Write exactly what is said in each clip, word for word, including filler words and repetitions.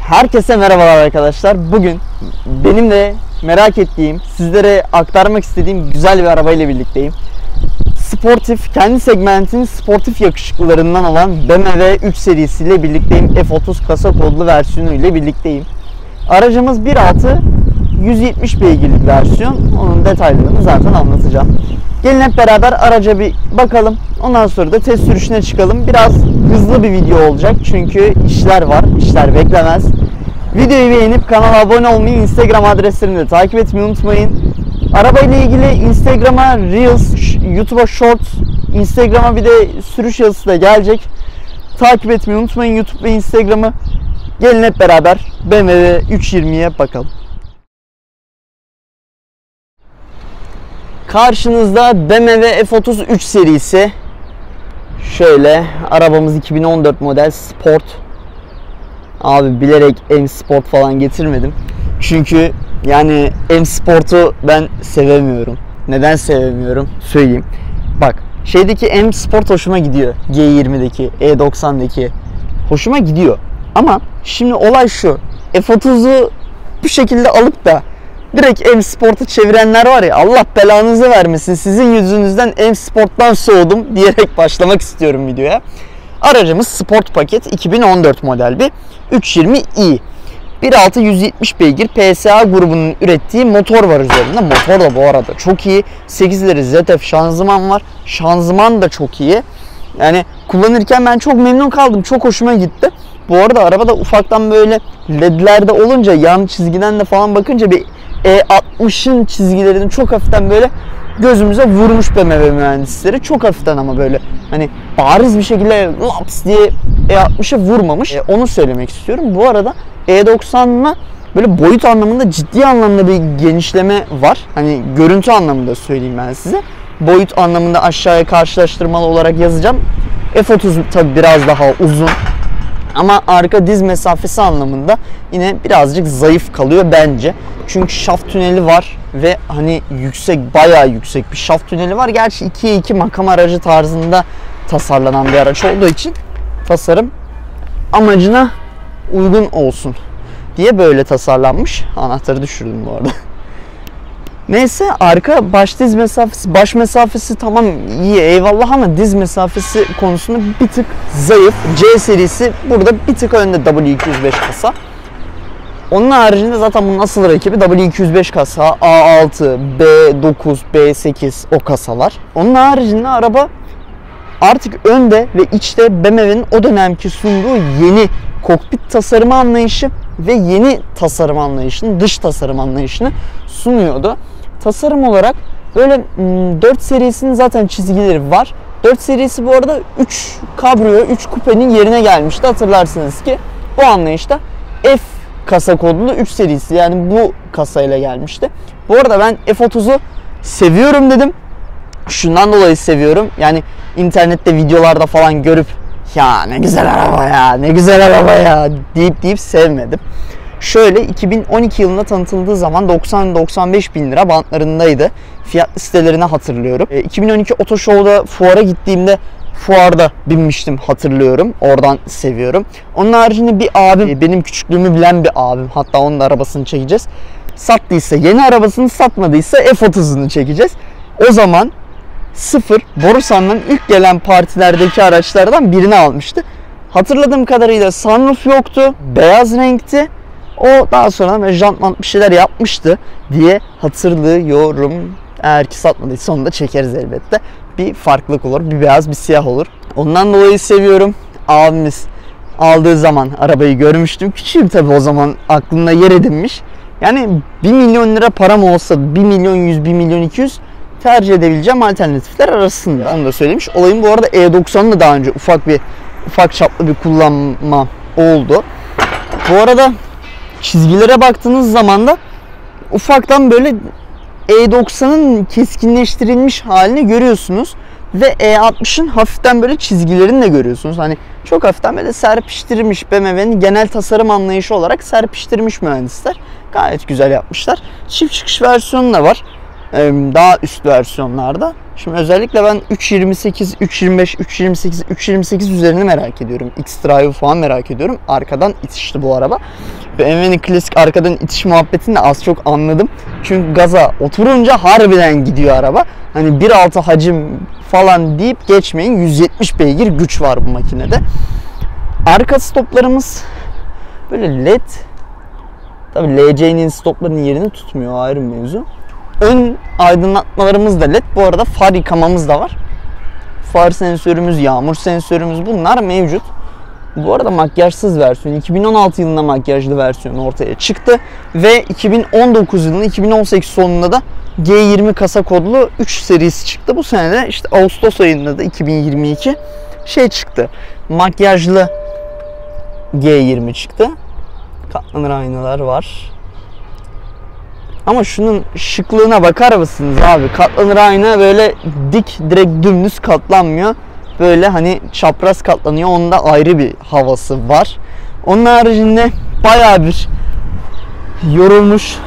Herkese merhabalar arkadaşlar. Bugün benim de merak ettiğim, sizlere aktarmak istediğim güzel bir arabayla birlikteyim. Sportif, kendi segmentinin sportif yakışıklılarından olan B M W üç serisiyle birlikteyim. F otuz kasa kodlu versiyonu ile birlikteyim. Aracımız bir altı yüz yetmiş beygirlik versiyon. Onun detaylarını zaten anlatacağım. Gelin hep beraber araca bir bakalım. Ondan sonra da test sürüşüne çıkalım. Biraz hızlı bir video olacak çünkü işler var. İşler beklemez. Videoyu beğenip kanala abone olmayı, Instagram adreslerini de takip etmeyi unutmayın. Arabayla ilgili Instagram'a Reels, YouTube'a Shorts, Instagram'a bir de sürüş yazısı da gelecek. Takip etmeyi unutmayın YouTube ve Instagram'ı. Gelin hep beraber B M W üç yüz yirmiye bakalım. Karşınızda B M W F otuz üç serisi. Şöyle arabamız iki bin on dört model Sport. Abi bilerek M Sport falan getirmedim. Çünkü yani M Sport'u ben sevemiyorum. Neden sevemiyorum? Söyleyeyim. Bak şeydeki M Sport hoşuma gidiyor. G yirmideki, E doksandaki hoşuma gidiyor. Ama şimdi olay şu. F otuzu bu şekilde alıp da direkt M Sport'u çevirenler var ya, Allah belanızı vermesin. Sizin yüzünüzden M Sport'tan soğudum diyerek başlamak istiyorum videoya. Aracımız Sport paket iki bin on dört model bir üç yüz yirmi i. bir altı yüz yetmiş beygir P S A grubunun ürettiği motor var üzerinde. Motor da bu arada çok iyi. sekiz ileri Z F şanzıman var. Şanzıman da çok iyi. Yani kullanırken ben çok memnun kaldım. Çok hoşuma gitti. Bu arada arabada ufaktan böyle ledlerde olunca, yan çizgiden de falan bakınca bir E altmışın çizgilerini çok hafiften böyle gözümüze vurmuş B M W mühendisleri. Çok hafiften ama böyle hani bariz bir şekilde laps diye E altmışa vurmamış. E, onu söylemek istiyorum. Bu arada E doksanla böyle boyut anlamında ciddi anlamda bir genişleme var. Hani görüntü anlamında söyleyeyim ben size. Boyut anlamında aşağıya karşılaştırmalı olarak yazacağım. F otuz tabi biraz daha uzun. Ama arka diz mesafesi anlamında yine birazcık zayıf kalıyor bence. Çünkü şaft tüneli var ve hani yüksek, bayağı yüksek bir şaft tüneli var. Gerçi ikiye iki makam aracı tarzında tasarlanan bir araç olduğu için tasarım amacına uygun olsun diye böyle tasarlanmış. Anahtarı düşürdüm bu arada. Neyse, arka baş diz mesafesi, baş mesafesi tamam iyi eyvallah ama diz mesafesi konusunda bir tık zayıf. C serisi burada bir tık önde W iki yüz beş kasa. Onun haricinde zaten bunun asıl rakibi W iki yüz beş kasa, A altı, B dokuz, B sekiz o kasalar. Onun haricinde araba artık önde ve içte B M W'nin o dönemki sunduğu yeni kokpit tasarımı anlayışı ve yeni tasarım anlayışını, dış tasarım anlayışını sunuyordu. Tasarım olarak böyle dört serisinin zaten çizgileri var. dört serisi bu arada üç kabrio, üç kupenin yerine gelmişti. Hatırlarsınız ki bu anlayışta F kasa kodlu üç serisi, yani bu kasayla gelmişti. Bu arada ben F otuzu seviyorum dedim. Şundan dolayı seviyorum. Yani internette videolarda falan görüp ya ne güzel araba ya, ne güzel araba ya deyip deyip sevmedim. Şöyle iki bin on iki yılında tanıtıldığı zaman doksan doksan beş bin lira bantlarındaydı. Fiyat listelerini hatırlıyorum. iki bin on iki Oto Show'da fuara gittiğimde fuarda binmiştim, hatırlıyorum. Oradan seviyorum. Onun haricinde bir abim, benim küçüklüğümü bilen bir abim, hatta onun da arabasını çekeceğiz. Sattıysa yeni arabasını, satmadıysa F otuzunu çekeceğiz. O zaman sıfır Borusan'dan ilk gelen partilerdeki araçlardan birini almıştı. Hatırladığım kadarıyla sunroof yoktu, beyaz renkti. O daha sonra jantmant bir şeyler yapmıştı diye hatırlıyorum. Eğer ki satmadıysa onu da çekeriz elbette. Bir farklılık olur, bir beyaz bir siyah olur. Ondan dolayı seviyorum. Abimiz aldığı zaman arabayı görmüştüm. Küçüğüm tabi o zaman, aklımda yer edinmiş. Yani bir milyon lira param olsa bir milyon yüz, bir milyon iki yüz tercih edebileceğim alternatifler arasında. Onu da söylemiş olayım. Bu arada E doksan'ın da daha önce ufak bir ufak çaplı bir kullanma oldu. Bu arada çizgilere baktığınız zaman da ufaktan böyle E doksan'ın keskinleştirilmiş halini görüyorsunuz ve E altmışın hafiften böyle çizgilerini de görüyorsunuz. Hani çok hafiften böyle serpiştirilmiş, B M W'nin genel tasarım anlayışı olarak serpiştirmiş mühendisler. Gayet güzel yapmışlar. Çift çıkış versiyonu da var. daha üst versiyonlarda. Şimdi özellikle ben üç yirmi sekiz, üç yirmi beş, üç yirmi sekiz, üç yirmi sekiz üzerini merak ediyorum. X-Drive'ı falan merak ediyorum. Arkadan itişti bu araba. B M W'nin klasik arkadan itiş muhabbetini de az çok anladım. Çünkü gaza oturunca harbiden gidiyor araba. Hani bir altı hacim falan deyip geçmeyin. yüz yetmiş beygir güç var bu makinede. Arka stoplarımız böyle led. Tabii L C'nin stoplarının yerini tutmuyor, ayrı bir mevzu. Ön aydınlatmalarımız da led. Bu arada far yıkamamız da var. Far sensörümüz, yağmur sensörümüz, bunlar mevcut. Bu arada makyajsız versiyon, iki bin on altı yılında makyajlı versiyon ortaya çıktı. Ve iki bin on dokuz yılında, iki bin on sekiz sonunda da G yirmi kasa kodlu üç serisi çıktı. Bu sene de işte Ağustos ayında da iki bin yirmi iki şey çıktı. Makyajlı G yirmi çıktı. Katlanır aynalar var. Ama şunun şıklığına bakar mısınız abi? Katlanır ayna böyle dik, direkt dümdüz katlanmıyor. Böyle hani çapraz katlanıyor. Onda ayrı bir havası var. Onun haricinde bayağı bir yorulmuş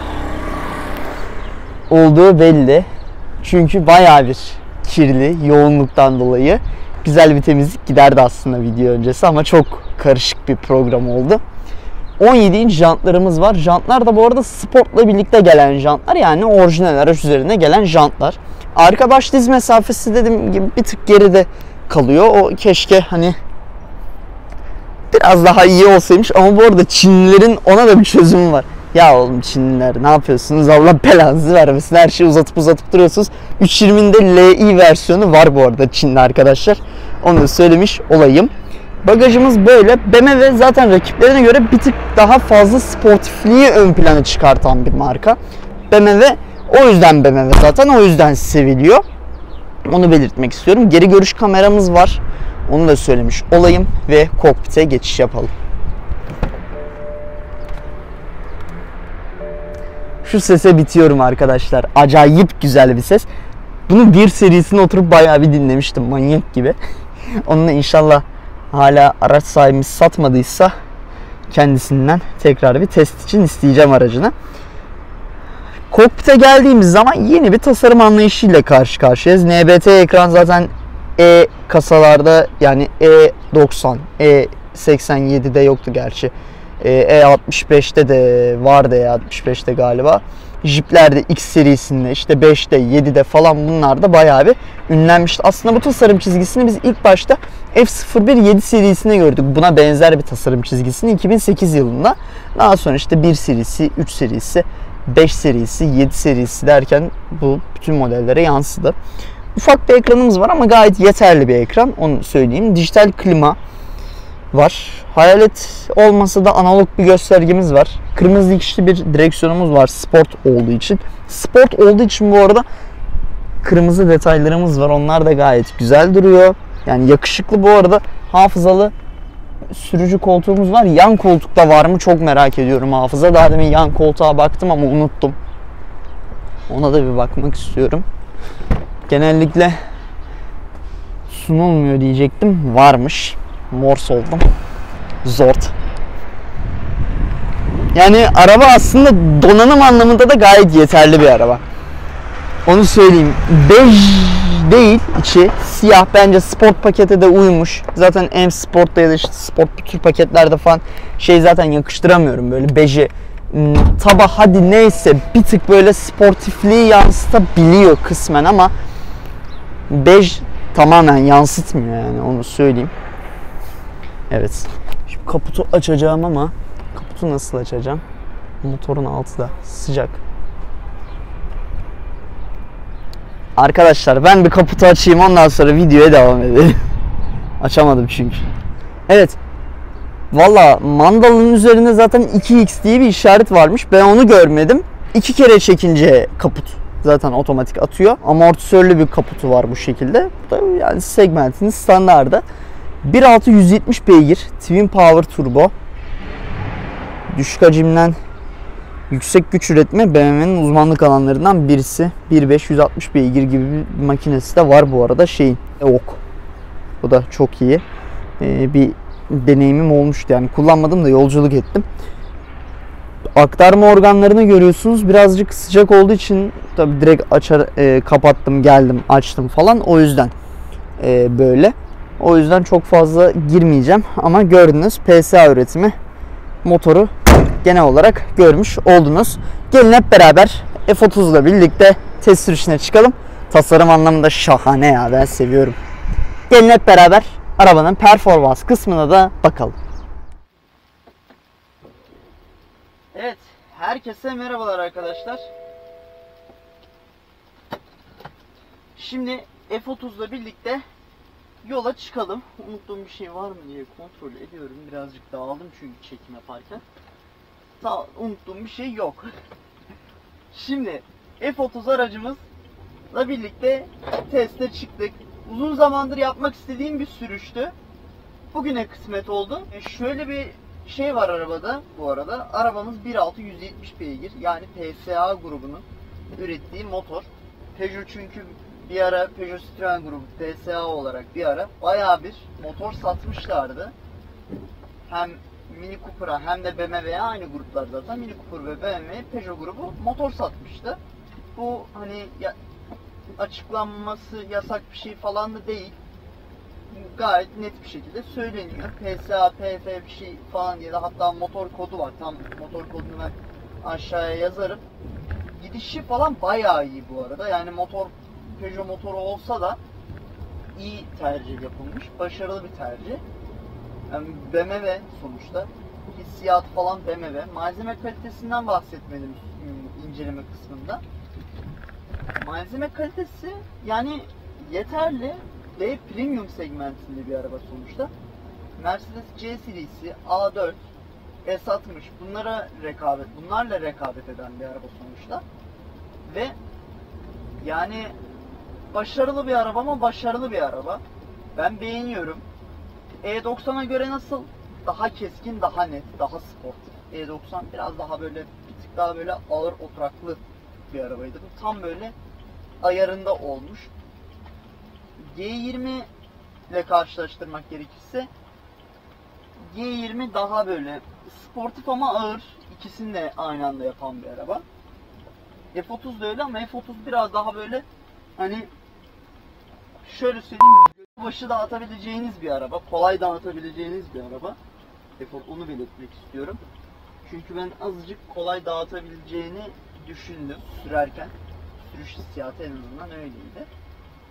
olduğu belli. Çünkü bayağı bir kirli, yoğunluktan dolayı. Güzel bir temizlik giderdi aslında video öncesi ama çok karışık bir program oldu. on yedi inç jantlarımız var. Jantlar da bu arada Sport'la birlikte gelen jantlar. Yani orijinal araç üzerine gelen jantlar. Arka baş diz mesafesi dediğim gibi bir tık geride kalıyor. O keşke hani biraz daha iyi olsaymış. Ama bu arada Çinlilerin ona da bir çözümü var. Ya oğlum Çinliler ne yapıyorsunuz? Allah belanızı vermesin. Her şeyi uzatıp uzatıp duruyorsunuz. üç yirminin de L I versiyonu var bu arada Çinli arkadaşlar. Onu da söylemiş olayım. Bagajımız böyle. B M W zaten rakiplerine göre bir tık daha fazla sportifliği ön plana çıkartan bir marka. B M W o yüzden B M W zaten o yüzden seviliyor. Onu belirtmek istiyorum. Geri görüş kameramız var. Onu da söylemiş olayım ve kokpite geçiş yapalım. Şu sese bitiyorum arkadaşlar. Acayip güzel bir ses. Bunu bir serisine oturup bayağı bir dinlemiştim manyak gibi. Onunla inşallah hala araç sahibimiz satmadıysa kendisinden tekrar bir test için isteyeceğim aracını. Kokpite geldiğimiz zaman yeni bir tasarım anlayışıyla karşı karşıyayız. N B T ekran zaten E kasalarda, yani E doksan, E seksen yedi'de yoktu gerçi. E altmış beş'te de vardı, E altmış beş'te galiba. Jeep'lerde X serisinde, işte beş'te, yedi'de falan bunlar da bayağı bir ünlenmişti. Aslında bu tasarım çizgisini biz ilk başta F sıfır bir yedi serisinde gördük. Buna benzer bir tasarım çizgisini iki bin sekiz yılında. Daha sonra işte bir serisi, üç serisi, beş serisi, yedi serisi derken bu bütün modellere yansıdı. Ufak bir ekranımız var ama gayet yeterli bir ekran, onu söyleyeyim. Dijital klima var. Hayalet olmasa da analog bir göstergemiz var. Kırmızı dikişli bir direksiyonumuz var sport olduğu için. Sport olduğu için bu arada kırmızı detaylarımız var. Onlar da gayet güzel duruyor. Yani yakışıklı bu arada. Hafızalı sürücü koltuğumuz var. Yan koltukta var mı çok merak ediyorum hafıza. Daha demin yan koltuğa baktım ama unuttum. Ona da bir bakmak istiyorum. Genellikle sunulmuyor diyecektim. Varmış. Morse oldum. Zort. Yani araba aslında donanım anlamında da gayet yeterli bir araba. Onu söyleyeyim. Bej değil içi. Siyah, bence sport pakete de uymuş. Zaten M Sport'ta ya da işte sport bu tür paketlerde falan şey zaten yakıştıramıyorum. Böyle beji taba hadi neyse bir tık böyle sportifliği yansıtabiliyor kısmen ama bej tamamen yansıtmıyor, yani onu söyleyeyim. Evet. Şimdi kaputu açacağım ama kaputu nasıl açacağım? Motorun altı da sıcak. Arkadaşlar ben bir kaputu açayım, ondan sonra videoya devam edelim. Açamadım çünkü. Evet. Valla mandalının üzerinde zaten iki X diye bir işaret varmış. Ben onu görmedim. İki kere çekince kaput zaten otomatik atıyor. Amortisörlü bir kaputu var bu şekilde. Bu da yani segmentinin standardı. bir altı yüz yetmiş beygir, Twin Power Turbo. Düşük hacimden yüksek güç üretme B M W'nin uzmanlık alanlarından birisi. bir beş yüz altmış beygir gibi bir makinesi de var bu arada şeyin. E O K. Bu da çok iyi. Ee, bir deneyimim olmuştu, yani kullanmadım da yolculuk ettim. aktarma organlarını görüyorsunuz. Birazcık sıcak olduğu için tabi direkt açar e, kapattım, geldim, açtım falan. O yüzden e, böyle. O yüzden çok fazla girmeyeceğim ama gördünüz P S A üretimi motoru genel olarak görmüş oldunuz. Gelin hep beraber F otuz ile birlikte test sürüşüne çıkalım. Tasarım anlamında şahane ya, ben seviyorum. Gelin hep beraber arabanın performans kısmına da bakalım. Evet, herkese merhabalar arkadaşlar. Şimdi F otuz ile birlikte yola çıkalım. Unuttuğum bir şey var mı diye kontrol ediyorum. Birazcık dağıldım çünkü çekim yaparken. Ta unuttuğum bir şey yok. Şimdi F otuz aracımızla birlikte teste çıktık. Uzun zamandır yapmak istediğim bir sürüştü. Bugüne kısmet oldu. E şöyle bir şey var arabada bu arada. Arabamız bir nokta altı yüz yetmiş beygir. Yani P S A grubunun ürettiği motor. Peugeot çünkü bir ara Peugeot Citroen grubu P S A olarak bir ara bayağı bir motor satmışlardı. Hem Mini Cooper'a hem de B M W'ye aynı gruplar zaten. Mini Cooper ve B M W Peugeot grubu motor satmıştı. Bu hani ya, açıklanması yasak bir şey falan da değil. Gayet net bir şekilde söyleniyor. P S A, P F bir şey falan diye de hatta motor kodu var. Tam motor kodunu ben aşağıya yazarım. Gidişi falan bayağı iyi bu arada. Yani motor Peugeot motoru olsa da iyi tercih yapılmış. Başarılı bir tercih. Yani B M W sonuçta. Hissiyat falan B M W. Malzeme kalitesinden bahsetmedim inceleme kısmında. Malzeme kalitesi yani yeterli. B premium segmentinde bir araba sonuçta. Mercedes C serisi, A dört, S altmış bunlara rekabet, bunlarla rekabet eden bir araba sonuçta. Ve yani başarılı bir araba ama başarılı bir araba. Ben beğeniyorum. E doksana göre nasıl? Daha keskin, daha net, daha sportif. E doksan biraz daha böyle bir tık daha böyle ağır oturaklı bir arabaydı. Bu tam böyle ayarında olmuş. G yirmi ile karşılaştırmak gerekirse G yirmi daha böyle sportif ama ağır. İkisini de aynı anda yapan bir araba. F otuz da öyle ama F otuz biraz daha böyle hani şöyle söyleyeyim, başı dağıtabileceğiniz bir araba. Kolay dağıtabileceğiniz bir araba. F otuz, onu belirtmek istiyorum. Çünkü ben azıcık kolay dağıtabileceğini düşündüm sürerken. Sürüş hissiyatı en azından öyleydi.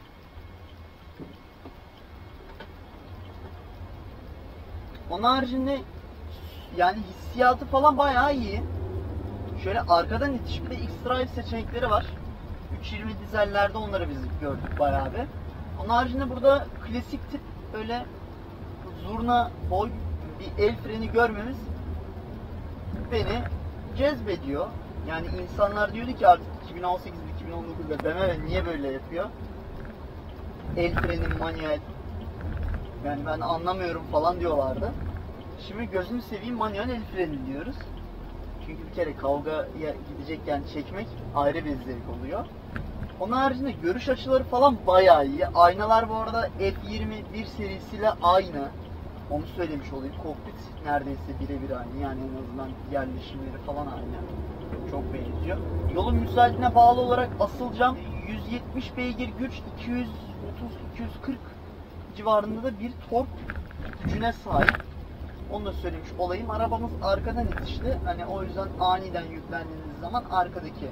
Onun haricinde yani hissiyatı falan bayağı iyi. Şöyle arkadan itiş, bir de X-Drive seçenekleri var. üç yirmi dizellerde onları biz gördük bayağı bir. Onun haricinde burada klasik tip öyle zurna boy bir el freni görmemiz beni cezbediyor. Yani insanlar diyordu ki artık iki bin on sekiz iki bin on dokuzda B M W niye böyle yapıyor? El freni manuel. Yani ben anlamıyorum falan diyorlardı. Şimdi gözünü seveyim manuel el freni diyoruz. Çünkü bir kere kavgaya gidecekken çekmek ayrı bir zevk oluyor. Onun haricinde görüş açıları falan bayağı iyi. Aynalar bu arada F yirmi bir serisiyle aynı. Onu söylemiş olayım. Kokpit neredeyse birebir aynı. Yani en azından yerleşimleri falan aynı. Çok benziyor. Yolun müsaadine bağlı olarak asıl cam yüz yetmiş beygir güç, iki yüz otuz iki yüz kırk civarında da bir tork gücüne sahip. Onu da söylemiş olayım. Arabamız arkadan itişli. Hani o yüzden aniden yüklendiğiniz zaman arkadaki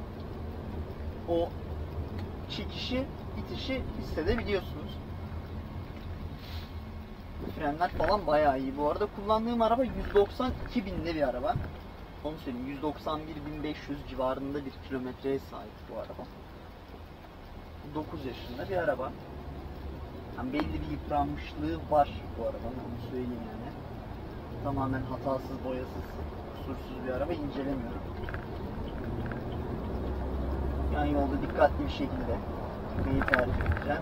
o çekişi, itişi hissedebiliyorsunuz. Frenler falan bayağı iyi. Bu arada kullandığım araba yüz doksan iki binli bir araba. Onu söyleyeyim. yüz doksan bir bin beş yüz civarında bir kilometreye sahip bu araba. dokuz yaşında bir araba. Yani belli bir yıpranmışlığı var bu arabanın. Onu söyleyeyim yani. Tamamen hatasız, boyasız, kusursuz bir araba incelemiyorum. Yani yolda dikkatli bir şekilde gitmeyi tercih edeceğim.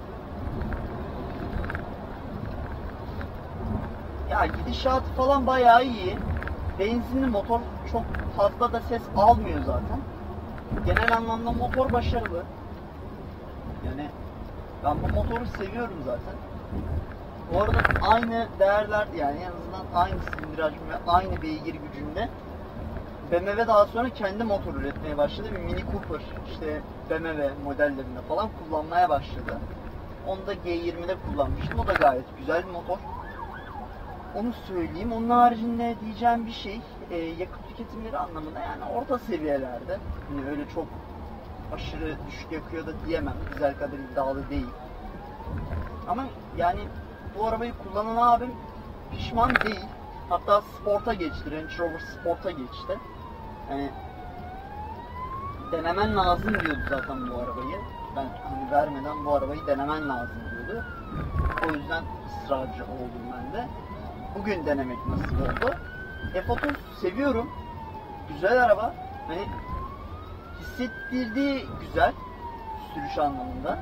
Ya gidişatı falan bayağı iyi. Benzinli motor çok fazla da ses almıyor zaten. Genel anlamda motor başarılı. Yani ben bu motoru seviyorum zaten. Bu arada aynı değerler yani en azından aynı silindir hacmi ve aynı beygir gücünde B M W daha sonra kendi motor üretmeye başladı. Bir Mini Cooper işte B M W modellerinde falan kullanmaya başladı. Onu da G yirmide kullanmıştım. O da gayet güzel bir motor. Onu söyleyeyim. Onun haricinde diyeceğim bir şey, e, yakıt tüketimleri anlamında yani orta seviyelerde. Yani öyle çok aşırı düşük yakıyor da diyemem. Dizel kadar iddialı değil. Ama yani bu arabayı kullanan abim pişman değil. Hatta Sport'a geçti. Range Rover Sport'a geçti. Yani denemen lazım diyordu zaten bu arabayı. Ben hani vermeden bu arabayı denemen lazım diyordu. O yüzden ısrarcı oldum ben de. Bugün denemek nasip oldu. F otuz seviyorum. Güzel araba. Hani hissettirdiği güzel. Sürüş anlamında.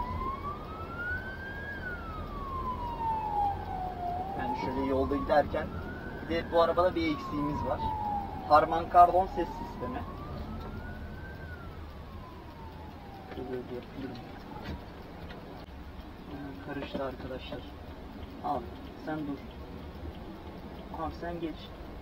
Yani şöyle yolda giderken bir de bu arabada bir eksiğimiz var. Harman Kardon ses sistemi. Karıştı arkadaşlar. Al sen dur. Al sen geç.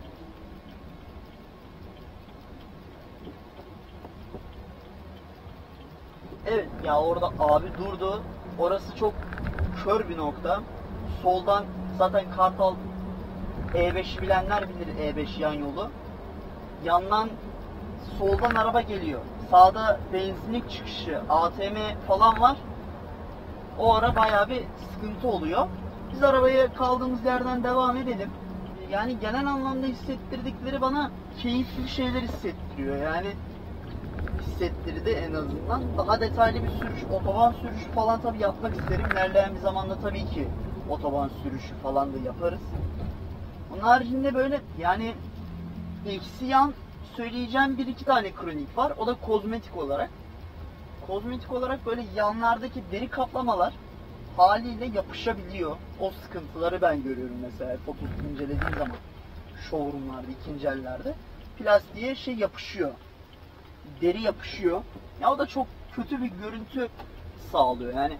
Evet ya orada abi durdu. Orası çok kör bir nokta. Soldan zaten Kartal E beşi bilenler bilir, E beş yan yolu. Yandan soldan araba geliyor. Sağda benzinlik çıkışı, A T M falan var. O ara bayağı bir sıkıntı oluyor. Biz arabaya kaldığımız yerden devam edelim. Yani genel anlamda hissettirdikleri bana keyifli şeyler hissettiriyor. Yani hissettirdi en azından. Daha detaylı bir sürüş, otoban sürüşü falan tabii yapmak isterim. İlerleyen bir zamanda tabii ki otoban sürüşü falan da yaparız. Onun haricinde böyle yani eksi yan söyleyeceğim bir iki tane kronik var. O da kozmetik olarak. Kozmetik olarak böyle yanlardaki deri kaplamalar haliyle yapışabiliyor. O sıkıntıları ben görüyorum mesela fotoğraf incelediğim zaman. Showroomlarda, ikinci ellerde. Plastiğe şey yapışıyor. Deri yapışıyor. Ya o da çok kötü bir görüntü sağlıyor yani.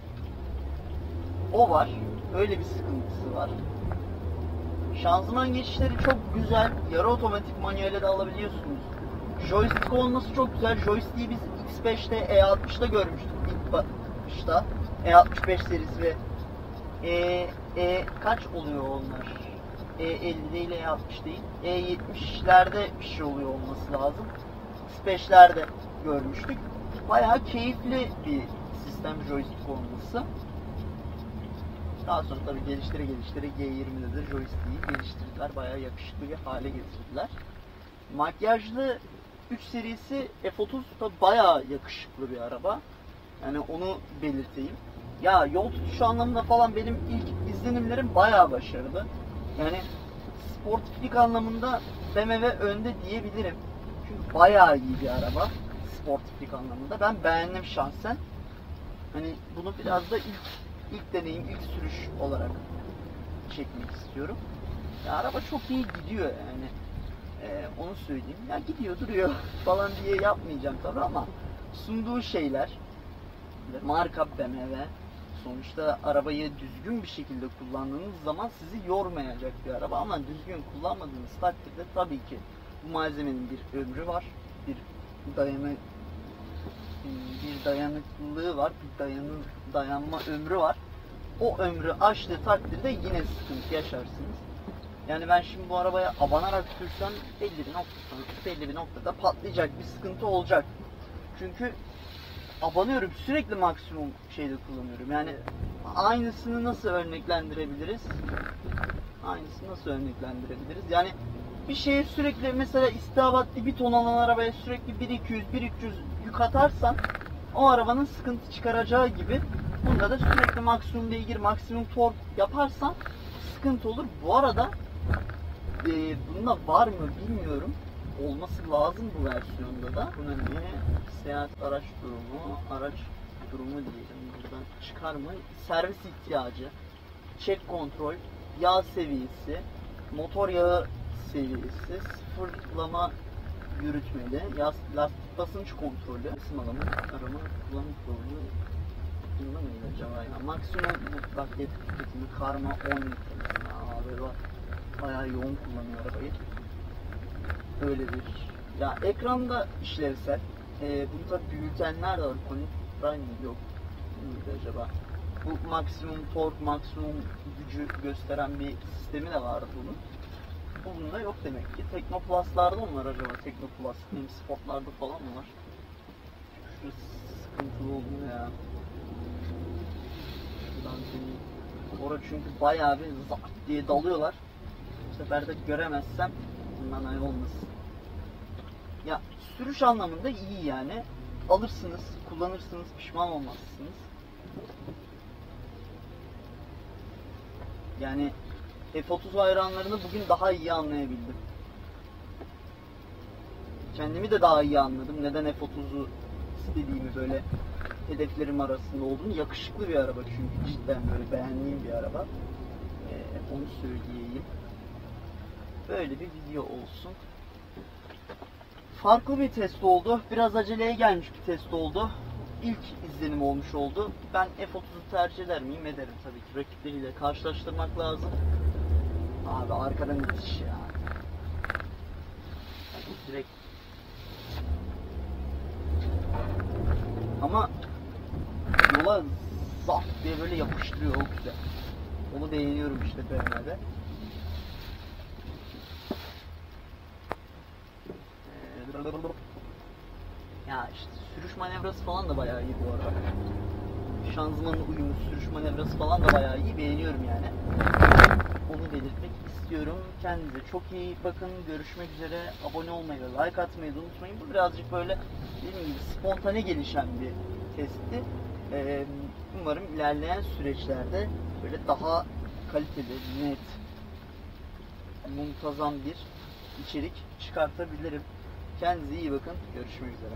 O var. Öyle bir sıkıntısı var. Şanzıman geçişleri çok güzel. Yarı otomatik manuele de alabiliyorsunuz. Joystick olması çok güzel. Joystick'i biz X beşte, E altmışta görmüştük ilk başta. E altmış beş serisi ve E, E kaç oluyor onlar? E elli değil, E altmış değil. E yetmişlerde bir şey oluyor olması lazım. X beşlerde görmüştük. Bayağı keyifli bir sistem joystick olması. Daha sonra tabii geliştire geliştire G yirmide de joystick'i geliştirdiler. Bayağı yakışıklı bir hale getirdiler. Makyajlı üç serisi F otuz da bayağı yakışıklı bir araba. Yani onu belirteyim. Ya yol tutuşu anlamında falan benim ilk izlenimlerim bayağı başarılı. Yani sportiflik anlamında B M W önde diyebilirim. Çünkü bayağı iyi bir araba sportiflik anlamında. Ben beğendim şahsen. Hani bunu biraz da ilk ilk deneyim, ilk sürüş olarak çekmek istiyorum. Ya araba çok iyi gidiyor yani. Ee, onu söyleyeyim. Ya gidiyor duruyor falan diye yapmayacağım tabii ama sunduğu şeyler marka B M W. Sonuçta arabayı düzgün bir şekilde kullandığınız zaman sizi yormayacak bir araba ama düzgün kullanmadığınız takdirde tabii ki bu malzemenin bir ömrü var. Bir dayanı bir dayanıklılığı var. Bir dayanı, dayanma ömrü var. O ömrü aştığı takdirde yine sıkıntı yaşarsınız. Yani ben şimdi bu arabaya abanarak sürsem belli bir noktada, belli bir noktada patlayacak bir sıkıntı olacak. Çünkü abanıyorum, sürekli maksimum şeyde kullanıyorum. Yani aynısını nasıl örneklendirebiliriz? Aynısını nasıl örneklendirebiliriz? Yani bir şeye sürekli mesela istihbaratlı bir ton alan arabaya sürekli bir iki yüz bir üç yüz yük atarsan o arabanın sıkıntı çıkaracağı gibi bunda da sürekli maksimum beygir, maksimum tork yaparsan sıkıntı olur. Bu arada e, bunda var mı bilmiyorum. Olması lazım bu versiyonda da. Buna ne? Seyahat araç durumu, araç durumu diyelim. Buradan çıkar mı? Servis ihtiyacı, çek kontrol, yağ seviyesi, motor yağı seviyesi, sıfırlama yürütmeli, yaz, lastik basınç kontrolü, ısınmalama, arama, kullanım kılavuzu, bunda mıydı acaba ya? Maksimum mutlak yakıt tüketimi, karma on litre mesela. Abi bak, bayağı yoğun kullanıyor arabayı. Öyle bir Ya ekranda işlevsel. Ee, bunu tabi büyütenler de var. Koni Prime mi? Yok. Neydi acaba? Bu maksimum tork, maksimum gücü gösteren bir sistemi de vardı bunun. Bu bunda yok demek ki. Tekno Plus'larda mı var acaba? Tekno Plus, hem Sport'larda falan mı var? Şurası sıkıntılı oldu ya. Şuradan seni... Orada çünkü bayağı bir zat diye dalıyorlar. Bu sefer de göremezsem bundan ayıp olmasın. Ya sürüş anlamında iyi yani. Alırsınız, kullanırsınız, pişman olmazsınız. Yani F otuz hayranlarını bugün daha iyi anlayabildim. Kendimi de daha iyi anladım. Neden F otuzu istediğimi, böyle hedeflerim arasında olduğunu. Yakışıklı bir araba çünkü, cidden böyle beğendiğim bir araba. Ee, onu söyleyeyim. Böyle bir video olsun. Farklı bir test oldu. Biraz aceleye gelmiş bir test oldu. İlk izlenim olmuş oldu. Ben F otuzu tercih eder miyim? Ederim tabii ki. Rakipleriyle karşılaştırmak lazım. Abi arkadan itiş ya. Direkt. Ama yola zaf diye böyle yapıştırıyor, o güzel. Onu beğeniyorum işte B M W'de. Ya işte sürüş manevrası falan da bayağı iyi bu arada. Şanzımanın uyumu, sürüş manevrası falan da bayağı iyi, beğeniyorum yani. Onu belirtmek istiyorum. Kendinize çok iyi bakın. Görüşmek üzere. Abone olmayı ve like atmayı da unutmayın. Bu birazcık böyle dediğim gibi spontane gelişen bir testti. Ee, umarım ilerleyen süreçlerde böyle daha kaliteli, net, muntazam bir içerik çıkartabilirim. Kendinize iyi bakın. Görüşmek üzere.